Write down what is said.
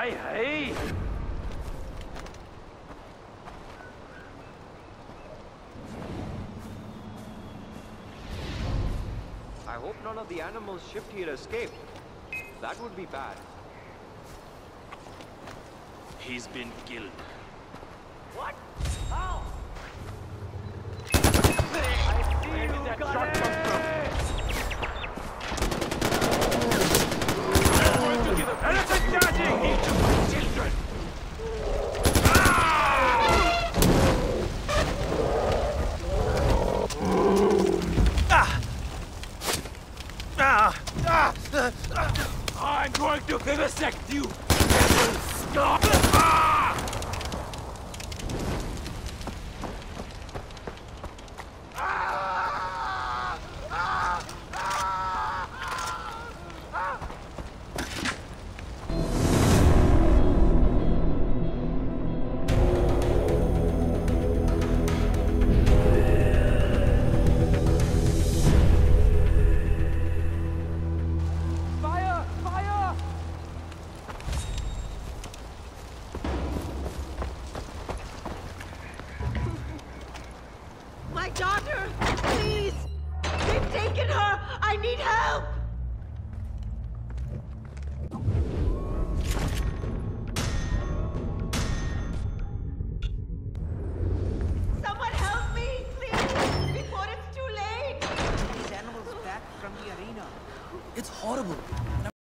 Hey, hey! I hope none of the animals shipped here escaped. That would be bad. He's been killed. What? How? Where did that shot come from? I'm going to give a elephant charging each of my children! I'm going to vivisect you! Devil scum! Fire! Fire! My daughter! Please! They've taken her! I need help! Someone help me, please! Before it's too late! These animals back from the arena. It's horrible.